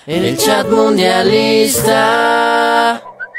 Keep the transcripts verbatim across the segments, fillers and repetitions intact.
El chat mundialista.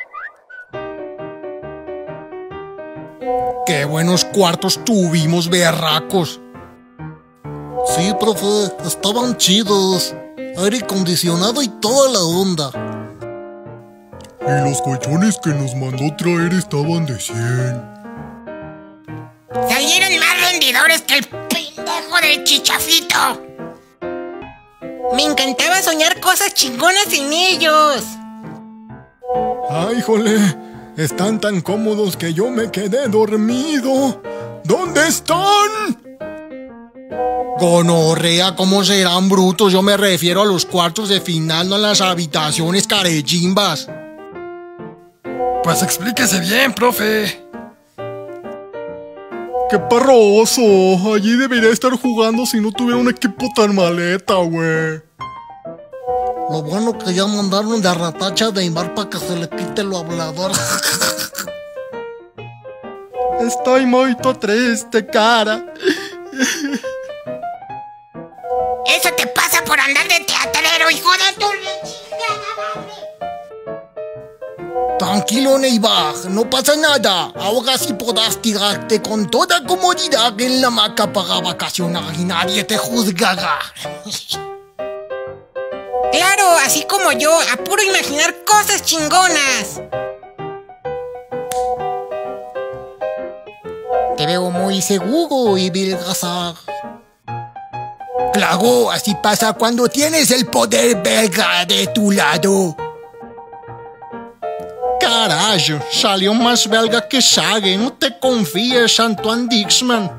¡Qué buenos cuartos tuvimos, berracos! Sí, profe, estaban chidos. Aire acondicionado y toda la onda. Y los colchones que nos mandó traer estaban de cien. Salieron más rendidores que el pendejo del Chichafito. Me encantaba soñar cosas chingonas en ellos. ¡Ay, jole! Están tan cómodos que yo me quedé dormido. ¿Dónde están? Gonorrea, ¿cómo serán brutos? Yo me refiero a los cuartos de final, no a las habitaciones carechimbas. Pues explíquese bien, profe. ¡Qué parroso! Allí debería estar jugando si no tuviera un equipo tan maleta, güey. Lo bueno que ya mandaron de ratacha de Neymar para que se le quite lo hablador. Estoy muy triste, cara. Eso te pasa por andar de teatrero, hijo de tu chingada madre. Tranquilo, Neymar, no pasa nada. Ahora sí podrás tirarte con toda comodidad en la hamaca para vacacionar y nadie te juzgará. Claro, así como yo, a puro imaginar cosas chingonas. Te veo muy seguro, Ibilgazar. Claro, así pasa cuando tienes el poder belga de tu lado. Carajo, salió más belga que Sage. No te confíes, Antoine Dixman.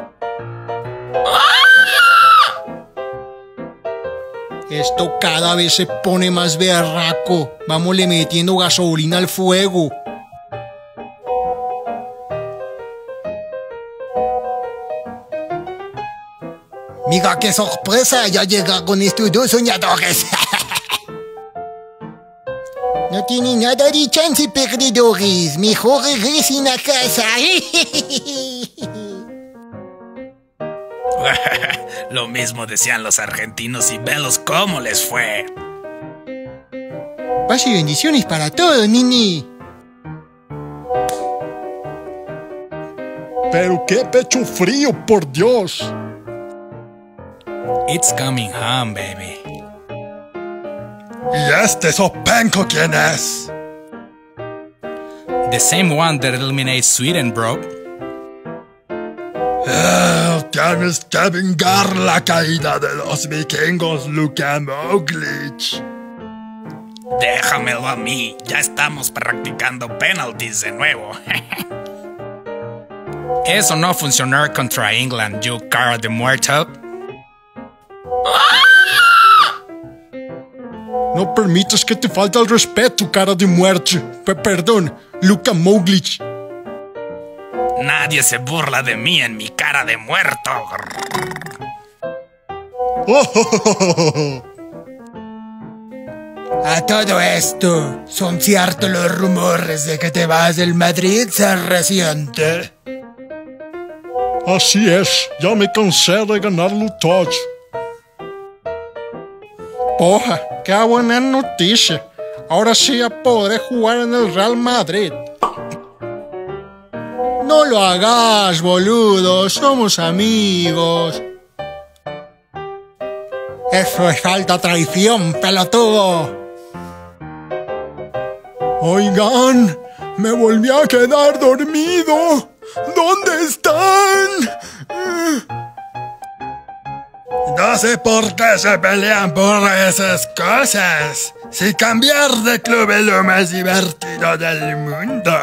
Esto cada vez se pone más berraco. Vámosle metiendo gasolina al fuego. Mira qué sorpresa, ya llegaron estos dos soñadores. No tiene nada de chance, perdedores. Mejor regresen a casa. Lo mismo decían los argentinos y velos cómo les fue. Paz y bendiciones para todos, Nini. Pero qué pecho frío, por Dios. It's coming home, baby. ¿Y este sopenco quién es? The same one that eliminates Sweden, bro. Ah, tienes que vengar la caída de los vikingos, Luka Modric. Déjamelo a mí, ya estamos practicando penalties de nuevo. Eso no funcionó contra England, you cara de muerto. No permitas que te falte el respeto, cara de muerte. P- perdón, Luka Modric. Nadie se burla de mí en mi cara de muerto. A todo esto, ¿son ciertos los rumores de que te vas del Madrid, ser reciente? Así es, ya me cansé de ganarlo todo. Porra, qué buena noticia. Ahora sí ya podré jugar en el Real Madrid. No lo hagas, boludo, somos amigos. Eso es alta traición, pelotudo. Oigan, me volví a quedar dormido. ¿Dónde están? No sé por qué se pelean por esas cosas. Si cambiar de club es lo más divertido del mundo.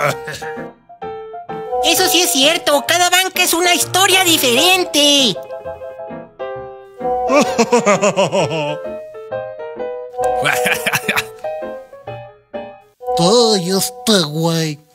Eso sí es cierto, cada banca es una historia diferente. Ay, este güey.